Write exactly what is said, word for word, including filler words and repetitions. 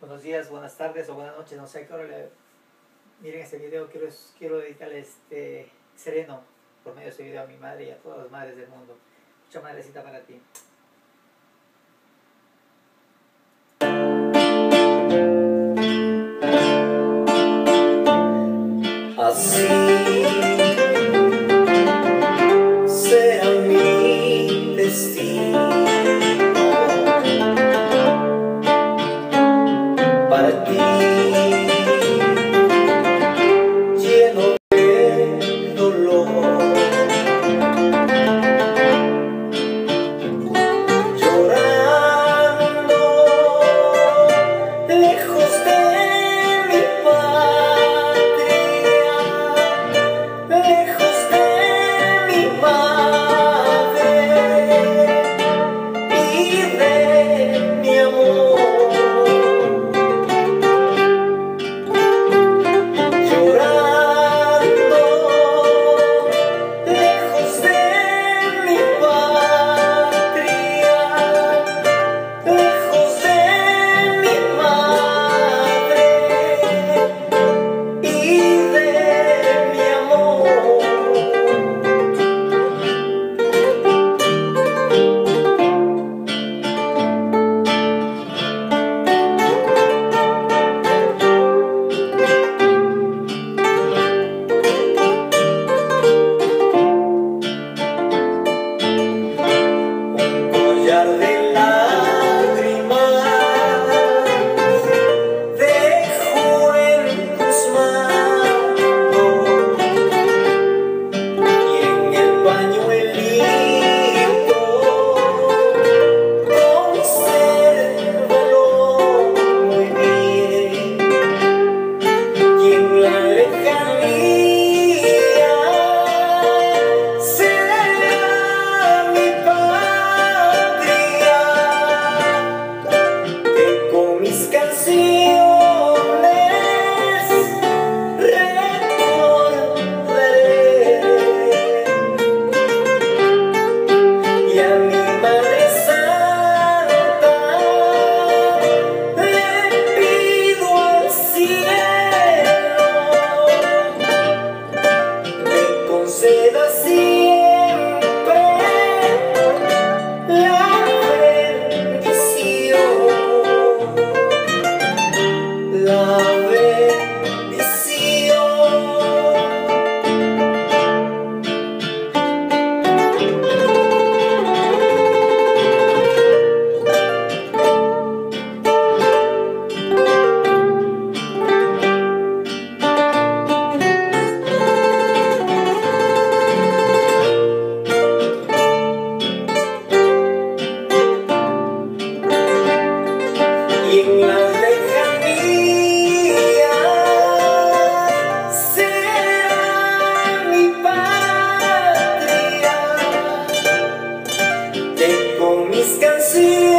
buenos días, buenas tardes o buenas noches, no sé a qué hora le miren este video. Quiero, quiero dedicarle este sereno por medio de este video a mi madre y a todas las madres del mundo. Mucha madrecita para ti. Así será mi destino, para ti, lleno de dolor, llorando lejos de mi patria, lejos de mi madre y de mi amor, llorando lejos de mi patria, lejos de mi madre y de mi amor. Un collar de lágrimas dejo en tus manos y en el pañuelito consérvalo muy bien, y en la lejanía será mi patria, que con mis canciones recordaré, y a mi Madre Santa le pido al cielo me conceda siempre la bendición, la bendición. Y en la lejanía será mi patria, que con mis canciones